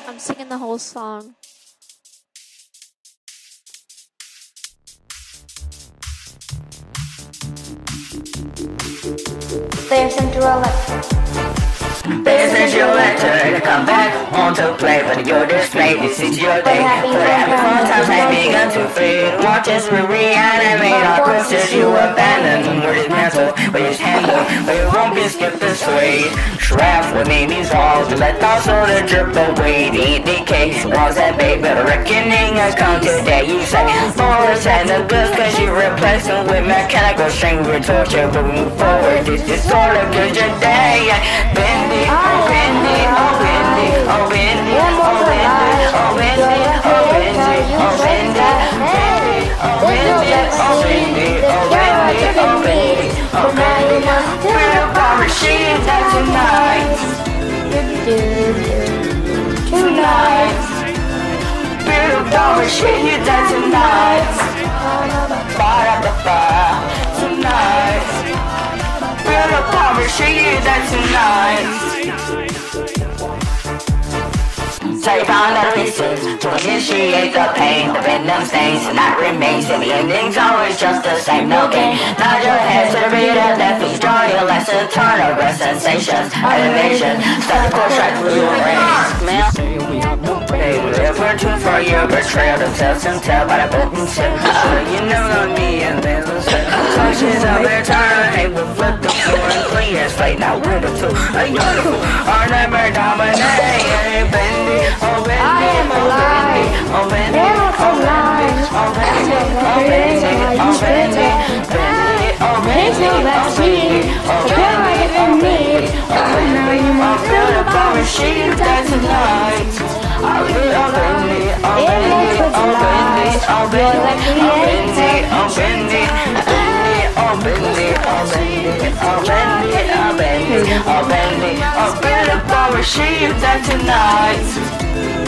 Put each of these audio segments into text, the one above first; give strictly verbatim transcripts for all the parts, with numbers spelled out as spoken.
I'm singing the whole song. There's Cinderella. They sent you a letter to come back home to play, but your display this is your day. For the happy fun times have begun to fade. Watches we reanimate our coasters you abandoned. We're dismantled, but it's handled, but it won't be skipped and swayed. Trapped with Amy's walls to let thoughts of the drip away. The decay walls that babe, but a reckoning has come today. You say more and the goods cause you replace them with mechanical string. We're tortured, but we move forward. This is sort of good your day. Bendy, oh Bendy, oh Bendy, oh Bendy, oh Bendy, oh Bendy, oh Bendy, oh Bendy, oh Bendy, oh Bendy, oh Bendy, oh Bendy, oh Bendy. We're the power machine that tonight, tonight. We're the power machine that tonight, ba-da-ba-ba, tonight. We're the power machine that tonight. Take on the pieces to initiate the pain. The venom stains and that remains, and the ending's always just the same. No gain. Nod your head to the beat of left beat. Draw your lesson, turn over sensations, elevation. Start the course right through your brain. They live for truth for your betrayal. Themselves and tell by the book and tip. You know on me and then the set. Touches of eternal hate will flip the floor and clear slate. Now we're the two. A beautiful, our nightmare dominate. Bendy. Oh Bendy, I am alive. Oh Bendy, oh Bendy, oh Bendy, oh Bendy, oh Bendy, Bendy, oh Bendy, oh Bendy, oh Bendy, oh Bendy, oh Bendy. I feel the power machine that tonight. I feel oh Bendy, oh Bendy, oh Bendy, oh Bendy, oh Bendy, oh Bendy, oh Bendy, oh Bendy, oh Bendy, oh Bendy, oh feel the power machine that tonight.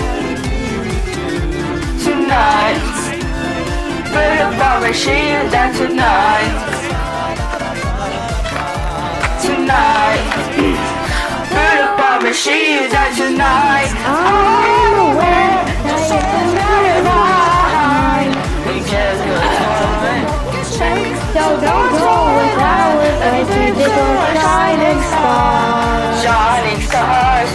Tonight, feel the power machine that tonight. Tonight, feel the power machine that tonight. I'm aware that it's not mine. We just go so don't go without it. I think it's a shining star. Shining stars.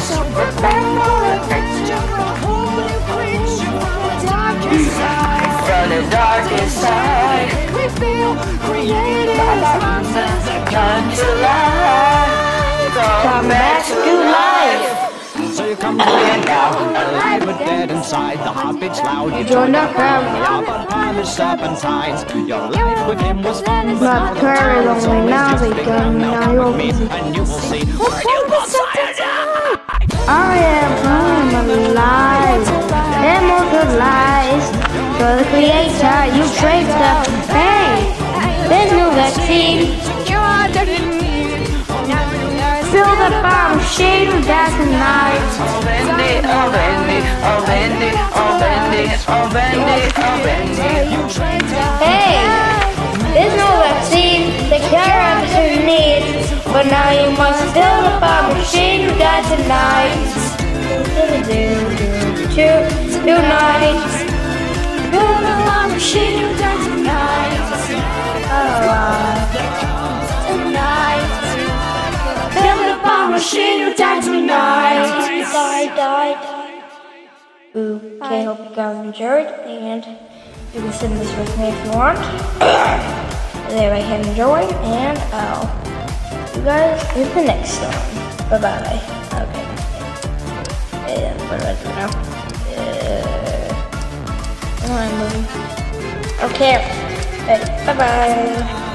From the darkest side, we feel created as monsters that come to life. Come back to life. So you come to me now, alive but dead inside. The heartbeat's loud. You joined our crowd. Up upon the serpentines. Your life with him was fun, but Not very lonely now. They come now. You'll me, be. and you will see. I am I'm alive. Immortalized. For the creator, you traced the pain. There's no vaccine. Feel the power machine that tonight. Oh Bendy, oh Bendy, oh Bendy, oh Bendy, oh Bendy, oh Bendy. Hey, there's no vaccine. The cure is in need. But now you must feel the power machine you got tonight. Tonight. Feel the power machine you got tonight. Tonight. Feel the power machine you got tonight. Die, die. Okay, hope you guys enjoyed, and you can send this with me if you want. There, I can enjoy, and I'll see you guys in the next one. Bye bye. Okay. And what do I do now? Uh, what am I moving? Okay. Hey, bye bye.